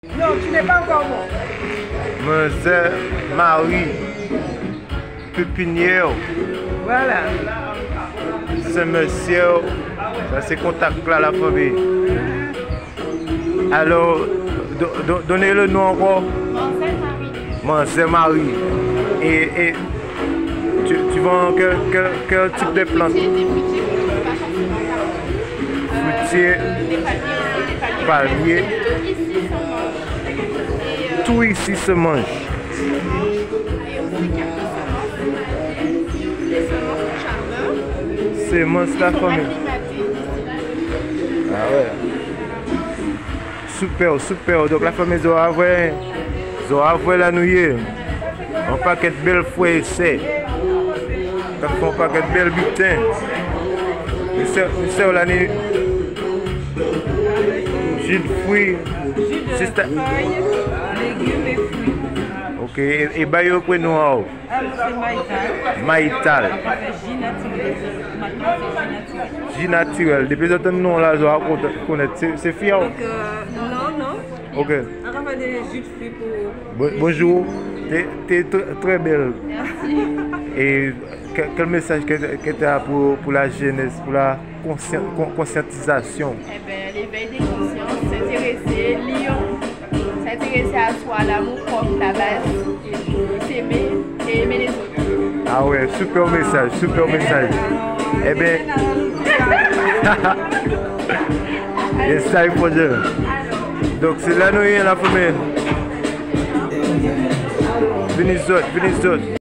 Non, tu n'es pas encore mort. Monsieur Marie Pépinière. Voilà. C'est monsieur. Ça c'est contact là la famille. Alors, donnez le nom encore. Monsieur Marie. Et tu vends quel type de plante? Fruitier, palmier. Tout ici se mange. Semences la famille. Ah ouais. Super, super. Donc la famille doit avoir la nouille. Un paquet de belles fouets c'est. Un paquet de belles butins. C'est l'année. Jus de fruits. Jus de feuilles, légumes et fruits. Ok. Et bayo quoi nous? C'est maïtal. Maïtal. Jus naturel. Maintenant c'est jus naturel. Jus naturel. Depuis ce temps là, je vais connaître. C'est fier. Donc non. Ok. On va faire des jus de fruits pour. Bonjour. T'es très belle. Merci. Et quel message que tu as pour la jeunesse, pour la conscientisation? Eh bien, l'éveil des consciences, s'intéresser, lire, s'intéresser à soi, l'amour propre, la base, et s'aimer et aimer les autres. Ah ouais, super message, super message. Eh bien, c'est ça il faut dire. Donc c'est là nous y est la famille. Venez autres, venez autres.